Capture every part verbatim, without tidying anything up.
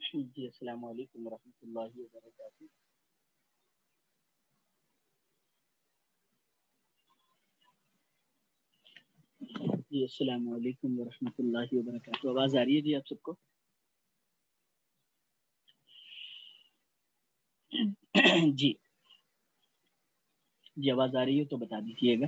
جی السلام علیکم ورحمۃ اللہ وبرکاتہ. جی السلام علیکم ورحمۃ اللہ وبرکاتہ. آواز آ رہی ہے جی آپ سب کو؟ جی جی آواز آ رہی ہے تو بتا دیجیے گا.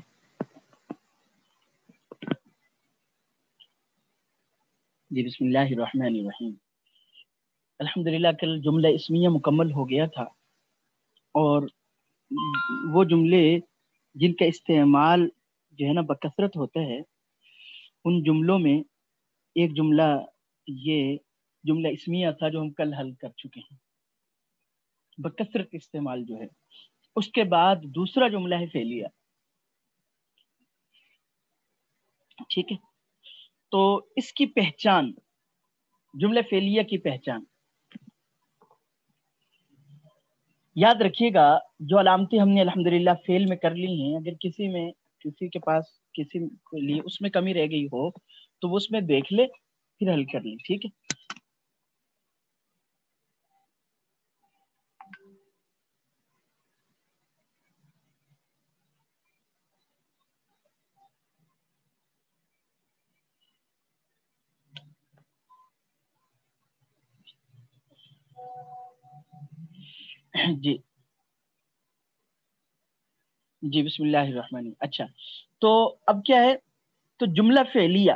جی بسم اللہ الرحمن الرحیم. الحمدللہ کل جملہ اسمیہ مکمل ہو گیا تھا، اور وہ جملے جن کا استعمال جو ہے نا بکثرت ہوتا ہے، ان جملوں میں ایک جملہ یہ جملہ اسمیہ تھا جو ہم کل حل کر چکے ہیں، بکثرت استعمال جو ہے. اس کے بعد دوسرا جملہ ہے فعلیہ. ٹھیک ہے، تو اس کی پہچان، جملہ فعلیہ کی پہچان یاد رکھیے گا. جو علامتیں ہم نے الحمدللہ فعل میں کر لی ہیں، اگر کسی میں کسی کے پاس کسی کے لیے اس میں کمی رہ گئی ہو تو وہ اس میں دیکھ لے پھر حل کر لیں. ٹھیک ہے، جی جی بسم اللہ الرحمن الرحیم. اچھا، تو اب کیا ہے؟ تو جملہ فعلیہ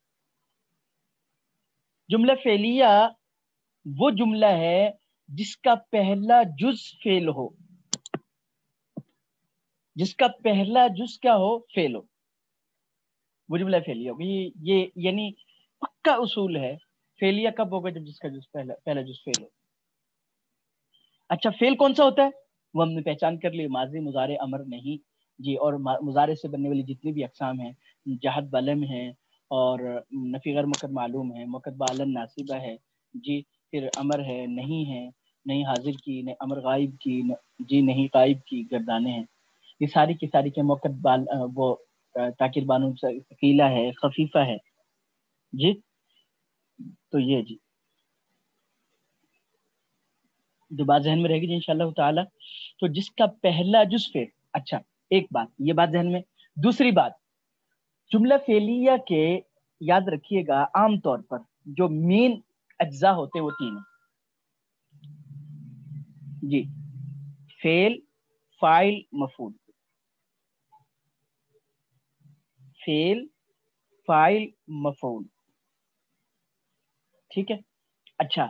جملہ فعلیہ وہ جملہ ہے جس کا پہلا جز فعل ہو، جس کا پہلا جز کیا ہو؟ فعل ہو، وہ جملہ فعلیہ ہوگی. یہ یعنی پکا اصول ہے. فعلیہ کب ہوگا؟ جب جس کا جز پہلا پہلا جز فعل ہو. اچھا، فعل کون سا ہوتا ہے وہ ہم نے پہچان کر لی، ماضی مضارع امر نہیں جی. اور مضارع سے بننے والی جتنی بھی اقسام ہیں، جہت بلم ہے، اور نفی غیر مؤکد معلوم ہے، مؤکد بعلن ناصبہ ہے جی. پھر امر ہے، نہیں ہے، نہیں حاضر کی، نہیں امر غائب کی جی، نہیں غائب کی گردانے ہیں. یہ ساری کی ساری کے مؤکد بال وہ تاکید بانون ثقیلہ ہے، خفیفہ ہے جی. تو یہ جی جو بات ذہن میں رہے گی جی انشاءاللہ تعالی. تو جس کا پہلا جز فعل. اچھا، ایک بات یہ بات ذہن میں. دوسری بات، جملہ فعلیہ کے یاد رکھیے گا عام طور پر جو مین اجزاء ہوتے ہیں وہ تین جی: فعل، فاعل، مفعول. فعل، فاعل، مفعول. ٹھیک ہے. اچھا،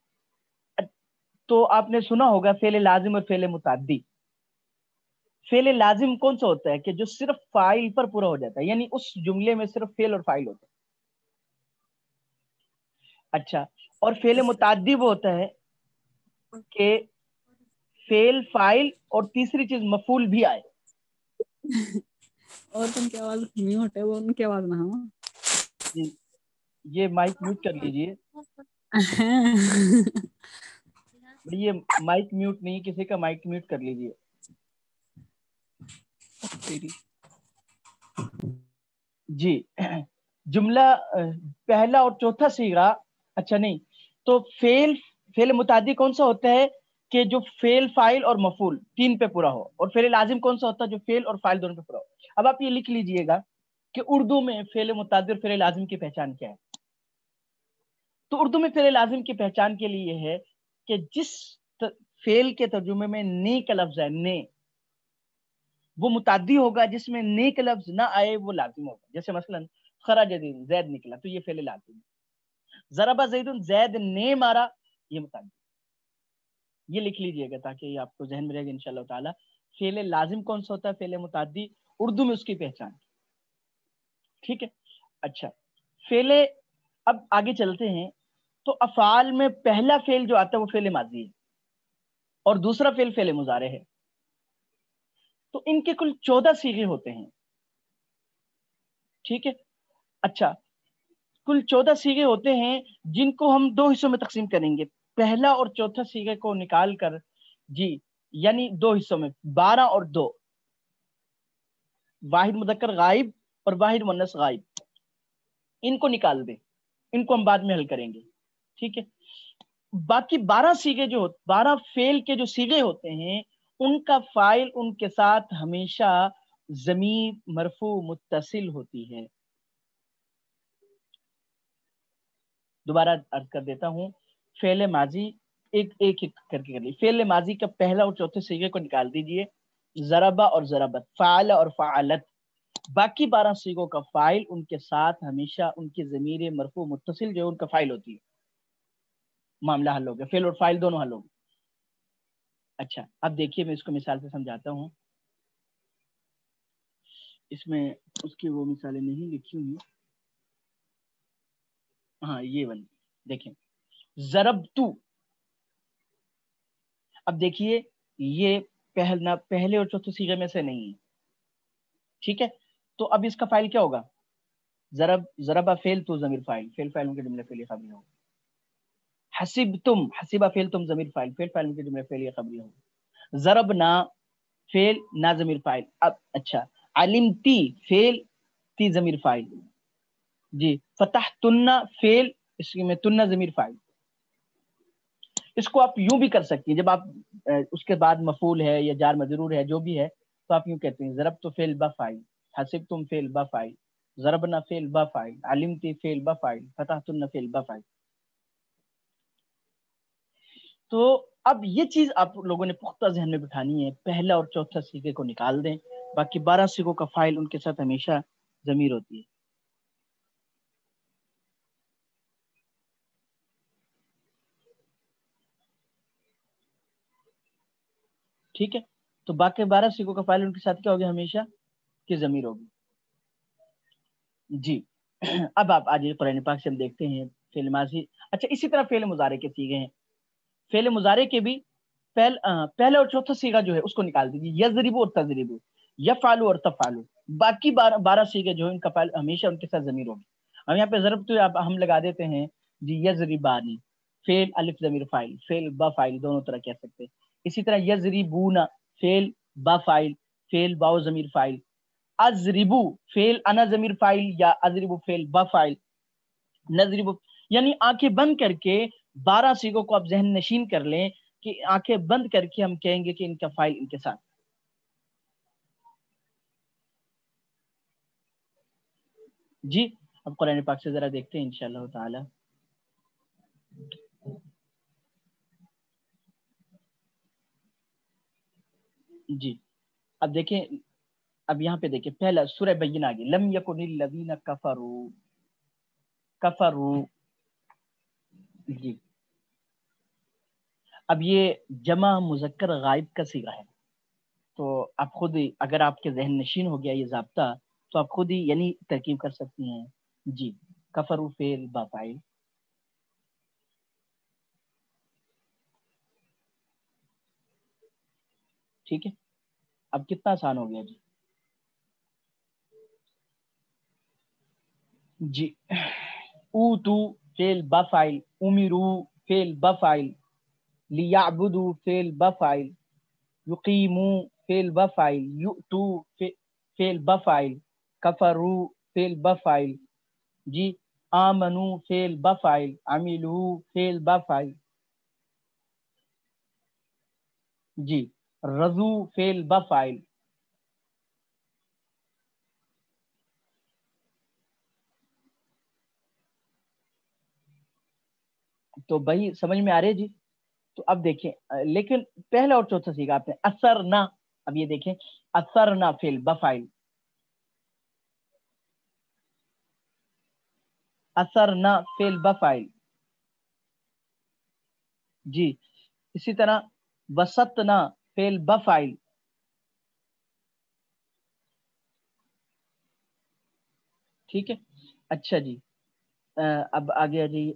تو آپ نے سنا ہوگا فعل لازم اور فعل متعدی. فعل لازم کون سا ہوتا ہے کہ جو صرف فاعل پر پورا ہو جاتا ہے، یعنی اس جملے میں صرف فعل اور فاعل ہوتا ہے. اچھا، اور فعل متعدی وہ ہوتا ہے کہ فعل، فاعل اور تیسری چیز مفعول بھی آئے. اور تم کی آواز میوٹ ہے، وہ ان کی آواز نہ ہو. جی یہ مائک میوٹ کر لیجئے. یہ مائک میوٹ نہیں، کسی کا مائک میوٹ کر لیجئے. جی جملہ پہلا اور چوتھا صیغہ. اچھا نہیں، تو فعل فعل متعدی کون سا ہوتا ہے کہ جو فعل، فاعل اور مفعول تین پہ پورا ہو. اور فعل لازم کون سا ہوتا ہے جو فعل اور فاعل دونوں پہ پورا ہو. اب آپ یہ لکھ لیجئے گا کہ اردو میں فعل متعدی اور فعل لازم کی پہچان کیا ہے. تو اردو میں فعل لازم کی پہچان کے لیے یہ ہے کہ جس فعل کے ترجمے میں نے کا لفظ ہے، نے، وہ متعدی ہوگا. جس میں نے کا لفظ نہ آئے وہ لازم ہوگا. جیسے مثلا خرج زید، زید نکلا، تو یہ فعل لازم ہے. ضرب زید، زید نے مارا، یہ متعدی. یہ لکھ لیجئے گا تاکہ یہ آپ کو ذہن میں رہے گا انشاءاللہ تعالی. فعل لازم کون سا ہوتا ہے، فعل متعدی، اردو میں اس کی پہچان. ٹھیک ہے. اچھا، فعل، اب آگے چلتے ہیں. تو افعال میں پہلا فعل جو آتا ہے وہ فعل ماضی ہے، اور دوسرا فعل فعل مضارع ہے. تو ان کے کل چودہ صیغے ہوتے ہیں. ٹھیک ہے. اچھا، کل چودہ صیغے ہوتے ہیں جن کو ہم دو حصوں میں تقسیم کریں گے. پہلا اور چوتھا صیغے کو نکال کر جی، یعنی دو حصوں میں بارہ اور دو، واحد مذکر غائب اور واحد مؤنث غائب، ان کو نکال دیں. ان کو ہم بعد میں حل کریں گے. ٹھیک ہے. باقی بارہ سیغے جو بارہ فعل کے جو سیغے ہوتے ہیں ان کا فاعل ان کے ساتھ ہمیشہ ضمیر مرفوع متصل ہوتی ہے. دوبارہ عرض کر دیتا ہوں، فعل ماضی ایک ایک ایک کر کے کر لی. فعل ماضی کا پہلا اور چوتھے سیغے کو نکال دیجئے، ضربہ اور ضربت، فعل اور فعلت. باقی بارہ سیغوں کا فاعل ان کے ساتھ ہمیشہ ان کی ضمیر مرفوع متصل جو ان کا فاعل ہوتی ہے. معاملہ حل ہو گیا، فعل اور فاعل دونوں حل ہو گئے. اچھا اب دیکھیے میں اس کو مثال سے سمجھاتا ہوں. اس میں اس کی وہ مثالیں نہیں لکھی ہوئی، ہاں یہ والی دیکھیں، ضربتو. اب دیکھیے یہ پہلا پہلے اور چوتھے سیغے میں سے نہیں ہے، ٹھیک ہے؟ تو اب اس کا فاعل کیا ہوگا؟ ضرب ضربہ فعل تو ضمیر فاعل، فعل فاعل کے جملے فعلی خبری ہوگا. حسبتم حسبہ فعل تم ضمیر فاعل، فعل فاعل کے جملے فعلی خبری ہوگا. ضربنا فعل نا ضمیر فاعل. اب اچھا علمتی فعل تی ضمیر فاعل. جی فتحتن فعل اس میں تن ضمیر فاعل. اس کو آپ یوں بھی کر سکتی ہیں، جب آپ اس کے بعد مفعول ہے یا جار مجرور ہے جو بھی ہے تو آپ یوں کہتے ہیں ضربت فعل با فاعل، حسبتم فعل با فاعل، ضربنا فعل با فاعل، علمتی فعل با فاعل، فتحتن فعل با فاعل. تو اب یہ چیز آپ لوگوں نے پختہ ذہن میں بٹھانی ہے، پہلا اور چوتھا سیغے کو نکال دیں، باقی بارہ سیغوں کا فاعل ان کے ساتھ ہمیشہ ضمیر ہوتی ہے. ٹھیک ہے؟ تو باقی بارہ سیغوں کا فاعل ان کے ساتھ کیا ہوگا؟ ہمیشہ کی ضمیر ہوگی. جی اب آپ آج قرآن پاک سے ہم دیکھتے ہیں فعل ماضی. اچھا اسی طرح فعل مضارع کے سیغے ہیں. فعل مضارع کے بھی پہل پہلا اور چوتھا سیغہ جو ہے اس کو نکال دیجیے، یضرب اور تضرب، یفعل اور تفعل. باقی بارہ بارہ سیغے جو ہیں ان کا فعل ہمیشہ ان کے ساتھ ضمیر ہوگی. ہم یہاں پہ ضرب تو ہم لگا دیتے ہیں جی یضربانی، فعل الف ضمیر فاعل، فعل با فاعل دونوں طرح کہہ سکتے ہیں. اسی طرح یضربون فعل با فاعل، فعل با ضمیر فاعل. اضربو فعل انا ضمیر فاعل یا اضربو فعل با فاعل. نضربو یعنی آنکھیں بند کر کے بارہ سیغوں کو آپ ذہن نشین کر لیں کہ آنکھیں بند کر کے ہم کہیں گے کہ ان کا فاعل ان کے ساتھ. جی اب قرآن پاک سے ذرا دیکھتے ہیں انشاءاللہ تعالی. جی اب دیکھیں، اب یہاں پہ دیکھیں پہلا سورہ بینہ آگے، لم یکن الذین کفروا کفروا. جی اب یہ جمع مذکر غائب کا صیغہ ہے، تو آپ خود اگر آپ کے ذہن نشین ہو گیا یہ ضابطہ تو آپ خود ہی یعنی ترکیب کر سکتی ہیں. جی کفروا فعل با فاعل. ٹھیک ہے اب کتنا آسان ہو گیا. جی جی اوتو فعل با فاعل، امرو فعل با فاعل، لیعبدوا فعل با فاعل، یقیمو فعل با فاعل، یؤتو فعل با فاعل، کفروا فعل با فاعل. جی آمنو فعل با فاعل، عملو فعل با فاعل. جی رضو فعل با فاعل. تو بھائی سمجھ میں آ رہے جی؟ تو اب دیکھیں لیکن پہلا اور چوتھا سیکھا آپ نے اثر نہ. اب یہ دیکھیں اثر نہ فعل با فاعل، اثر نہ فعل با فاعل. جی اسی طرح وسط نہ فعل با فاعل. ٹھیک ہے اچھا جی اب آگے آ جائیے.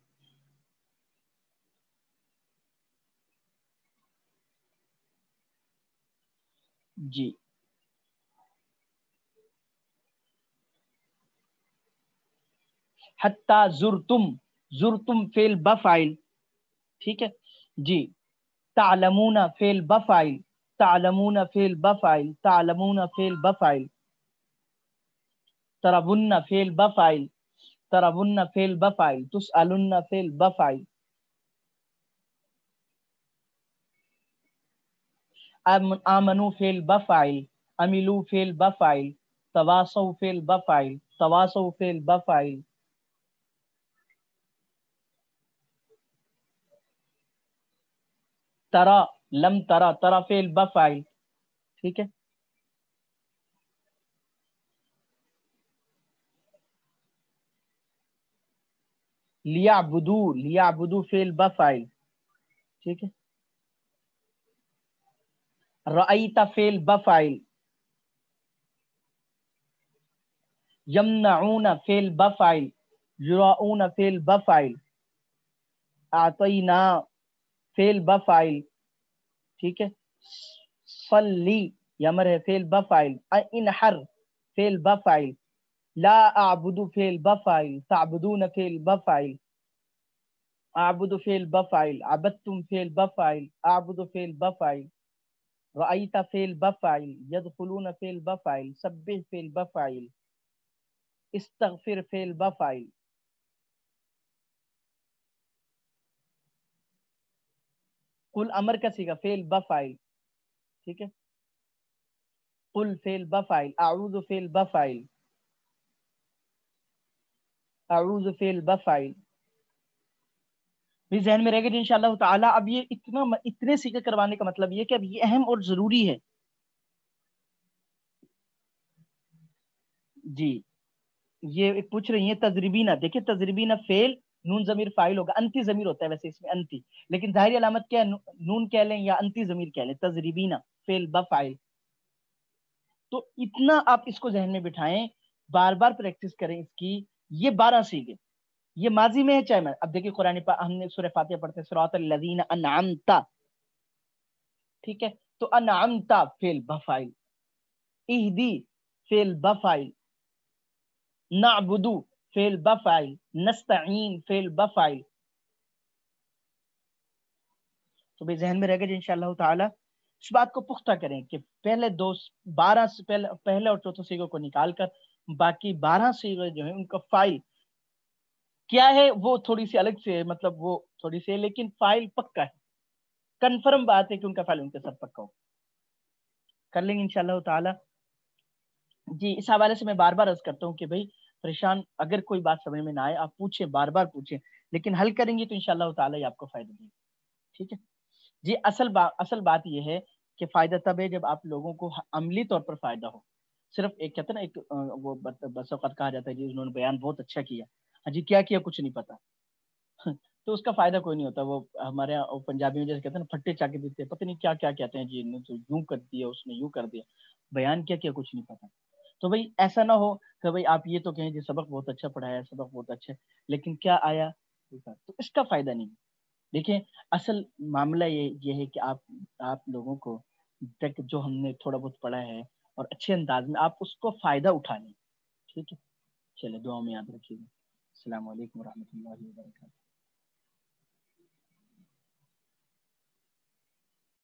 جی حتی زرتم، زرتم فعل با فاعل. ٹھیک ہے جی تعلمون فعل با فاعل، تعلمون فعل با فاعل، تعلمون فعل با فاعل. تربن فعل با فاعل، تربن فعل با فاعل، تسألن فعل با فاعل. آمنو فعل بفعل، عملو فعل بفعل، تواصوا فعل بفعل، تواصوا فعل بفعل. ترى لم ترى، ترى فعل بفعل. ٹھیک ہے. لیعبدو، لیعبدو فعل بفعل. ٹھیک ہے. رأیت فعل بفعل. یمنعون فعل بفعل، یراؤون فعل بفعل. اعطینا فعل بفعل. ٹھیک ہے. صلی یمر ہے فعل بفعل. انحر فعل بفعل. لا اعبد فعل بفعل، تعبدون فعل بفعل. اعبد فعل بفعل، عبدتم فعل بفعل، اعبد فعل بفعل. رأيت فعل بفعل، يدخلون فعل بفعل، سبح فعل بفعل، استغفر فعل بفعل. قل امر کا صیغہ فعل بفعل. ٹھیک ہے. قل فعل بفعل. اعوذ فعل بفعل، اعوذ فعل بفعل. بھی ذہن میں رہے گا انشاءاللہ تعالی. اب یہ اتنا اتنے سیکھے کروانے کا مطلب یہ کہ اب یہ اہم اور ضروری ہے. جی یہ ایک پوچھ رہی ہیں تجربینہ. دیکھیں تجربینہ فعل، نون ضمیر فاعل ہوگا. انتی ضمیر ہوتا ہے ویسے اس میں انتی، لیکن ظاہری علامت کیا ہے؟ نون کہہ لیں یا انتی ضمیر کہہ لیں. تجربینہ فعل بفعل. تو اتنا آپ اس کو ذہن میں بٹھائیں، بار بار پریکٹس کریں اس کی. یہ بارہ سیگے، یہ ماضی میں ہے چاہے میں. اب دیکھیں قرآن پاک ہم نے سورہ فاتحہ پڑھتے ہیں صراط الذین انعمت. ٹھیک ہے. تو انعمت فعل بفعل، اہدی فعل بفعل، نعبدو فعل بفعل، نستعین فعل بفعل. تو بھی ذہن میں رہے گا جی انشاءاللہ تعالی. اس بات کو پختہ کریں کہ پہلے دو بارہ سے پہلے پہلے اور چوتھے سیگوں کو نکال کر باقی بارہ سیگے جو ہیں ان کا فائل کیا ہے وہ تھوڑی سی الگ سے ہے، مطلب وہ تھوڑی سی ہے، لیکن فائل پکا ہے. کنفرم بات ہے کہ ان کا فائل ان کے ساتھ پکا ہو. کر لیں گے انشاءاللہ تعالی. جی اس حوالے سے میں بار بار عرض کرتا ہوں کہ بھائی پریشان اگر کوئی بات سمجھ میں نہ آئے آپ پوچھیں، بار بار پوچھیں، لیکن حل کریں گے تو انشاءاللہ تعالی آپ کو فائدہ دے گا. ٹھیک ہے جی. اصل بات اصل بات یہ ہے کہ فائدہ تب ہے جب آپ لوگوں کو عملی طور پر فائدہ ہو. صرف ایک کہتے ہیں نا ایک وہ بس اوقات کہا جاتا ہے جی انہوں نے بیان بہت اچھا کیا، ہاں جی کیا کیا کچھ نہیں پتا تو اس کا فائدہ کوئی نہیں ہوتا. وہ ہمارے یہاں پنجابی میں جیسے کہتے ہیں نا پھٹے چاکے دیتے ہیں، پتہ نہیں کیا کیا کہتے ہیں جی، نے تو یوں کر دیا، اس نے یوں کر دیا، بیان کیا کیا کچھ نہیں پتا. تو بھائی ایسا نہ ہو کہ بھائی آپ یہ تو کہیں جی سبق بہت اچھا پڑھایا، سبق بہت اچھا، لیکن کیا آیا تو اس کا فائدہ نہیں. دیکھیں اصل معاملہ یہ یہ ہے کہ آپ آپ لوگوں کو تک جو ہم نے تھوڑا بہت پڑھا ہے اور اچھے انداز میں آپ اس کو فائدہ اٹھا لیں. ٹھیک ہے. چلے دعا میں یاد رکھیے گا. السلام علیکم ورحمۃ اللہ وبرکاتہ.